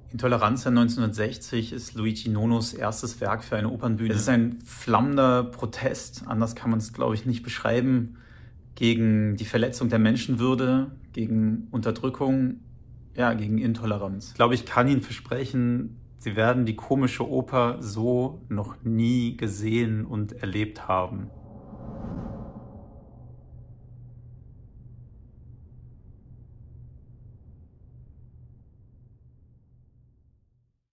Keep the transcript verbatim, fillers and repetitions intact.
Intoleranza neunzehnhundertsechzig ist Luigi Nonos erstes Werk für eine Opernbühne. Es ist ein flammender Protest, anders kann man es, glaube ich, nicht beschreiben, gegen die Verletzung der Menschenwürde, gegen Unterdrückung, ja, gegen Intoleranz. Ich glaube, ich kann Ihnen versprechen, Sie werden die komische Oper so noch nie gesehen und erlebt haben.